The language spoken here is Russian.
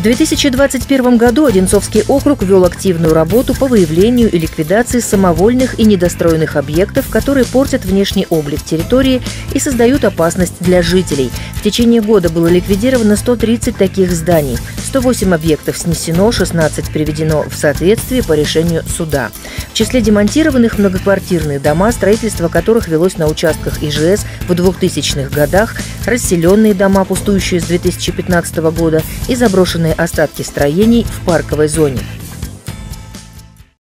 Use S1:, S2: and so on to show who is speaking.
S1: В 2021 году Одинцовский округ вел активную работу по выявлению и ликвидации самовольных и недостроенных объектов, которые портят внешний облик территории и создают опасность для жителей. В течение года было ликвидировано 130 таких зданий. 108 объектов снесено, 16 приведено в соответствие по решению суда. В числе демонтированных многоквартирные дома, строительство которых велось на участках ИЖС в 2000-х годах, расселенные дома, пустующие с 2015 года, и заброшенные остатки строений в парковой зоне.